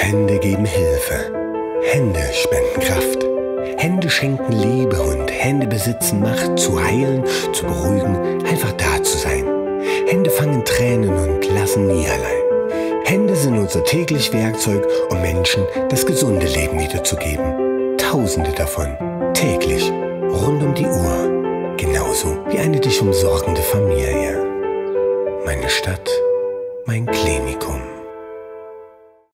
Hände geben Hilfe. Hände spenden Kraft. Hände schenken Liebe und Hände besitzen Macht, zu heilen, zu beruhigen, einfach da zu sein. Hände fangen Tränen und lassen nie allein. Hände sind unser täglich Werkzeug, um Menschen das gesunde Leben wiederzugeben. Tausende davon, täglich, rund um die Uhr. Genauso wie eine dich umsorgende Familie. Meine Stadt, mein Klinikum.